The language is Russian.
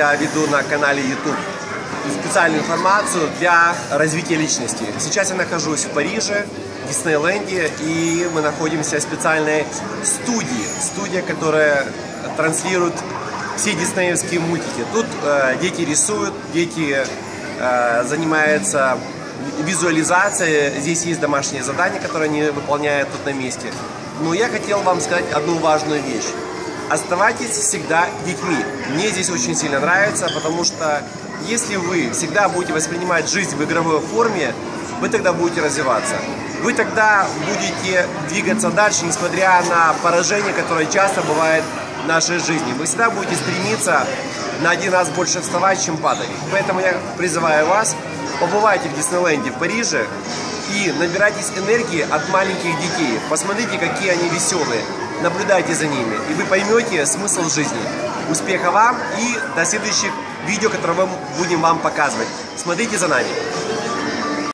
Я веду на канале YouTube специальную информацию для развития личности. Сейчас я нахожусь в Париже, в Диснейленде, и мы находимся в специальной студии. Студия, которая транслирует все диснеевские мультики. Тут дети рисуют, дети занимаются визуализацией. Здесь есть домашние задания, которые они выполняют тут на месте. Но я хотел вам сказать одну важную вещь. Оставайтесь всегда детьми. Мне здесь очень сильно нравится, потому что если вы всегда будете воспринимать жизнь в игровой форме, вы тогда будете развиваться. Вы тогда будете двигаться дальше, несмотря на поражения, которые часто бывают в нашей жизни. Вы всегда будете стремиться на один раз больше вставать, чем падать. Поэтому я призываю вас, побывайте в Диснейленде в Париже и набирайтесь энергии от маленьких детей. Посмотрите, какие они веселые. Наблюдайте за ними, и вы поймете смысл жизни. Успеха вам и до следующих видео, которые мы будем вам показывать. Смотрите за нами.